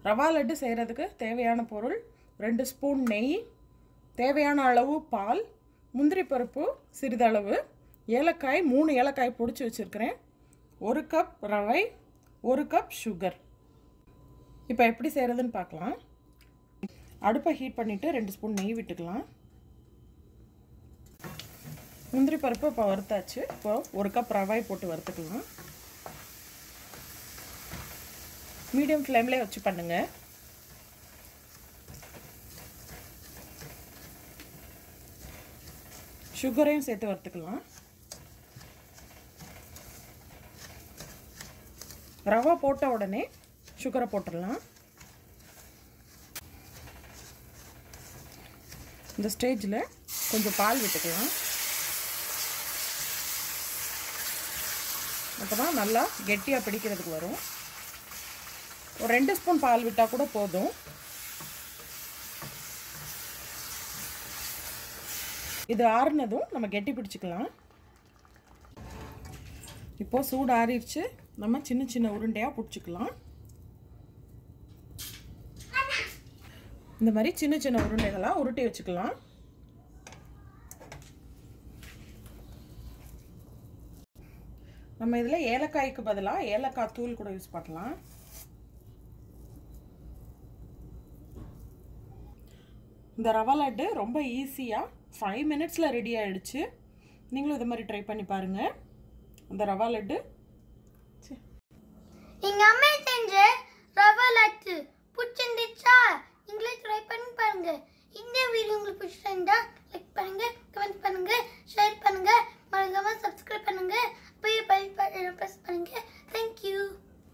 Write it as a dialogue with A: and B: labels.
A: ரவா லட்டு செய்கிறதுக்கு தேவையான பொருள் 2 ஸ்பூன் நெய், தேவையான அளவு பால், முந்திரி பருப்பு சிறிதளவு, ஏலக்காய் 3 ஏலக்காய் பொடிச்சு வச்சுருக்கிறேன், 1 கப் ரவை, 1 கப் சுகர். இப்போ எப்படி செய்கிறதுன்னு பார்க்கலாம். அடுப்பை ஹீட் பண்ணிவிட்டு 2 ஸ்பூன் நெய் விட்டுக்கலாம். முந்திரி பருப்பு இப்போ வறுத்தாச்சு. இப்போ 1 கப் ரவை போட்டு வறுத்துக்கலாம். மீடியம் ஃப்ளேம்லேயே வச்சு பண்ணுங்கள். சுகரையும் சேர்த்து வறுத்துக்கலாம். ரவை போட்ட உடனே சுகரை போட்டுடலாம். இந்த ஸ்டேஜில் கொஞ்சம் பால் விட்டுக்கலாம். அப்போ தான் நல்லா கெட்டியாக பிடிக்கிறதுக்கு வரும். ஒரு 2 ஸ்பூன் பால் விட்டால் கூட போதும். இது ஆறுனதும் நம்ம கெட்டி பிடிச்சிக்கலாம். இப்போது சூடு ஆறிடுச்சு. நம்ம சின்ன சின்ன உருண்டையாக பிடிச்சிக்கலாம். இந்த மாதிரி சின்ன சின்ன உருண்டைகளாக உருட்டி வச்சுக்கலாம். நம்ம இதில் ஏலக்காய்க்கு பதிலாக ஏலக்காய் தூள் கூட யூஸ் பண்ணலாம். இந்த ரவா லட்டு ரொம்ப ஈஸியாக 5 மினிட்ஸில் ரெடி ஆகிடுச்சு. நீங்களும் இது மாதிரி ட்ரை பண்ணி பாருங்கள். அந்த ரவா லட்டு
B: எங்கள் அம்மா செஞ்ச ரவா லட்டு பிடிச்சிருந்துச்சா? நீங்களே ட்ரை பண்ணி பாருங்கள். இந்த வீடியோ உங்களுக்கு பிடிச்சிருந்தா லைக் பண்ணுங்கள்.